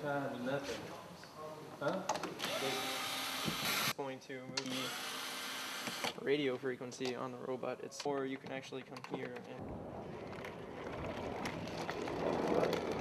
time and nothing. Huh? It's going to move the radio frequency on the robot. Or you can actually come here and